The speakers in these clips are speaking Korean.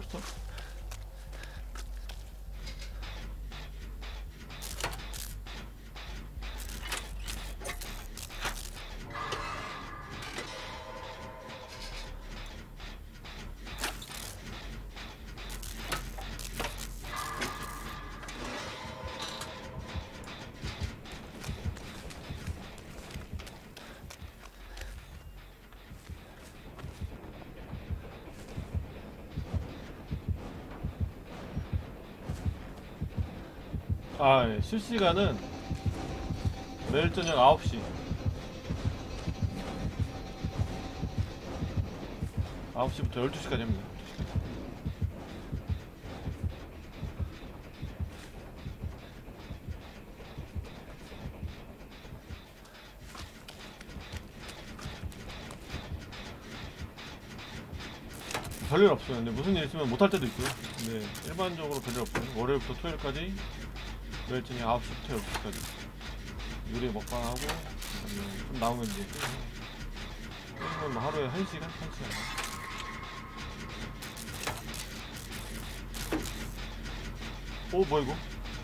없어? 아, 예. 실시간은 매일 저녁 9시 9시부터 12시까지 합니다. 12시까지. 별일 없어요. 근데 무슨 일 있으면 못할 때도 있고요. 근데 일반적으로 별일 없어요. 월요일부터 토요일까지 매일 저녁 9시부터 12시까지 요리 먹방하고 좀 남으면 이제 게임은 뭐 하루에 1시간? 1시간. 오, 뭐야 이거?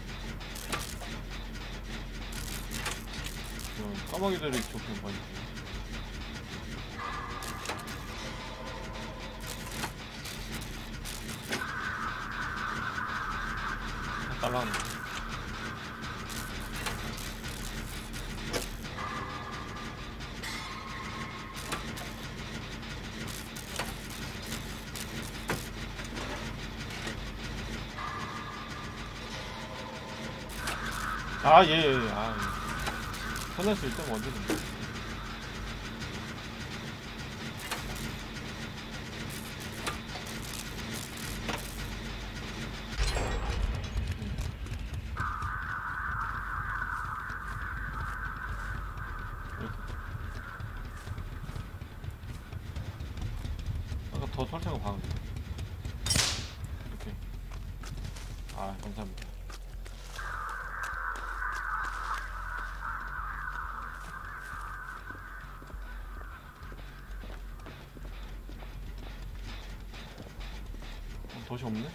까마귀들이 좋게 많이 달라는 거. 아, 예, 예, 아, 예. 편할 수 있다면 언제든지. 아까 더 설정을 봐는데 이렇게. 아, 감사합니다. 덫이 없네?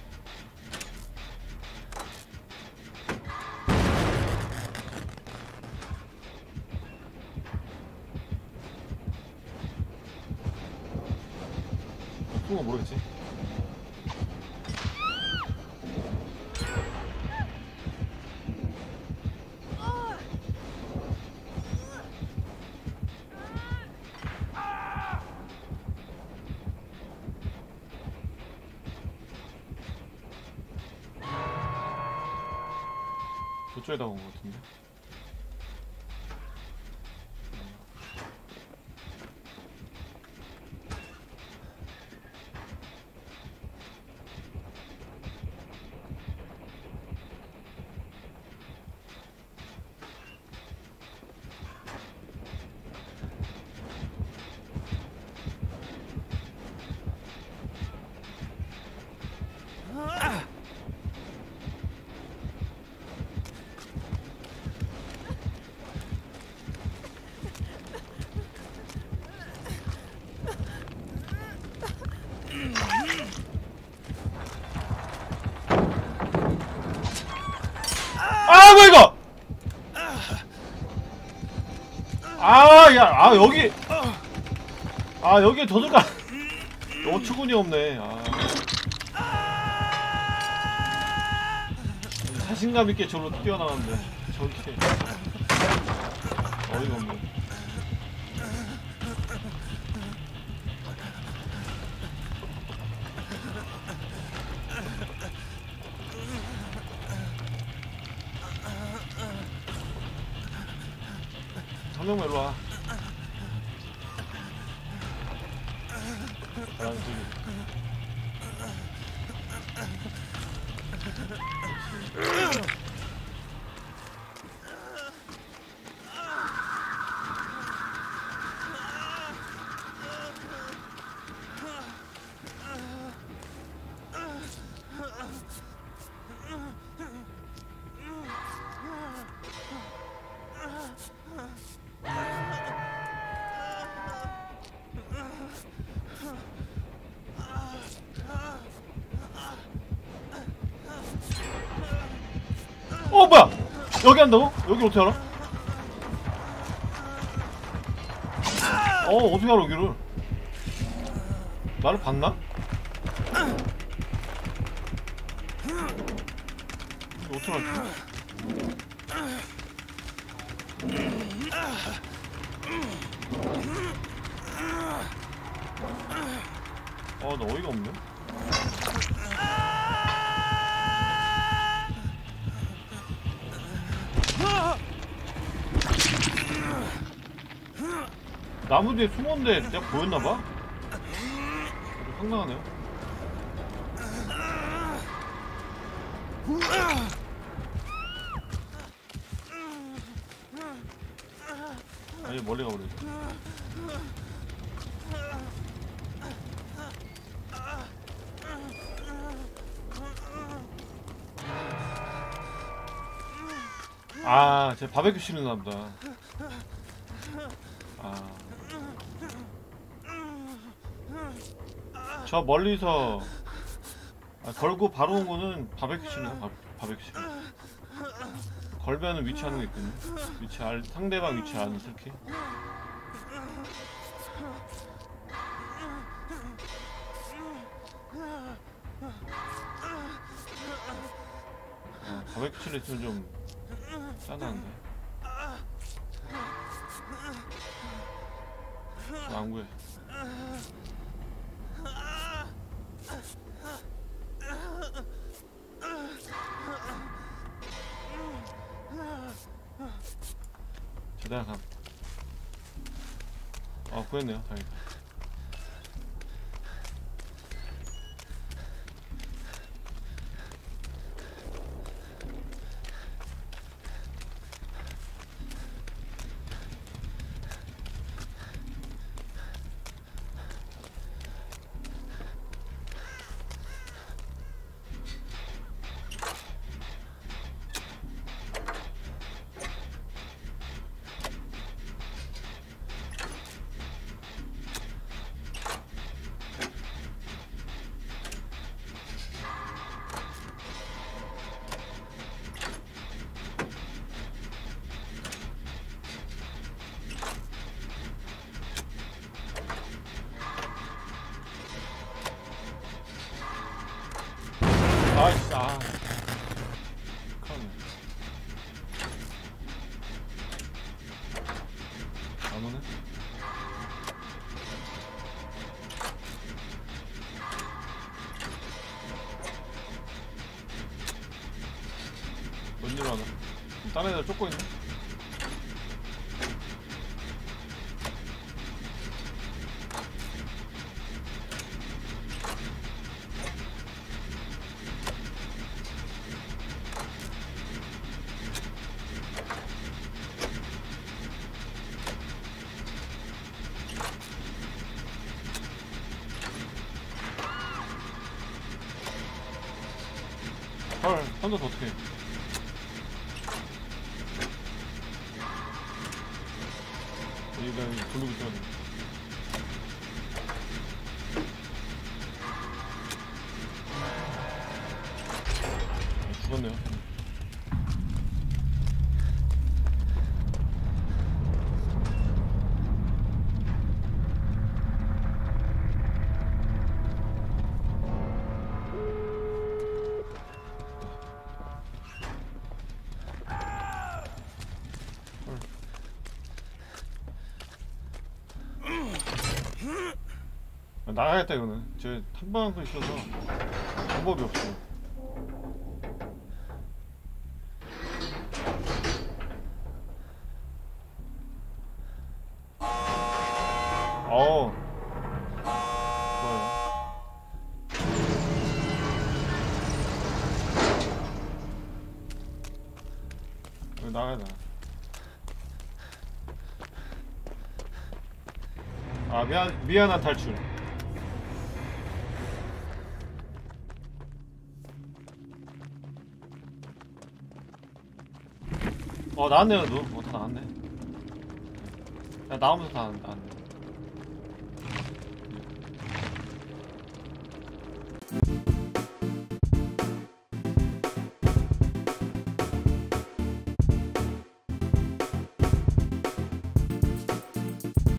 그건 모르겠지. 저쪽에다 온 것 같은데. 아, 뭐야 이거! 아, 야, 아, 여기! 아, 여기에 도둑가 어처구니 없네. 아, 자신감 있게 저로 뛰어나왔는데 저렇게 어이가 없네. 한 명만 일로 와. 나랑 여기 한다고? 여기 어떻게 알아? 어떻게 알아 여기를? 나를 봤나? 이거 어떻게 알지? 나 어이가 없네. 나무 뒤에 숨었는데 내가 보였나봐? 황당하네요. 아니 멀리 가버렸어. 제 바베큐 치는나 보다. 저 멀리서 걸고 바로 온 거는 바베큐 치는 바베큐 치는. 걸면은 위치하는 게 있거든요. 상대방 위치 아는 스킬. 바베큐 치는 있으면 좀 짠한데. 안 구해. 제대로 감. 구했네요. 다행이다. 아이씨, 큰일났네. 안 오네? 뭔 일로 하나? 다른 애들 쫓고 있네? 헐, 혼자서 어떡해. 여기가 돌리고 있어야 돼. 죽었네요. 나가야겠다 이거는. 저 탐방도 있어서 방법이 없어. 좋아요. 나가야 돼. 미안한 탈출. 나왔네요, 너. 다 나왔네. 야, 나오면서 다 나왔네.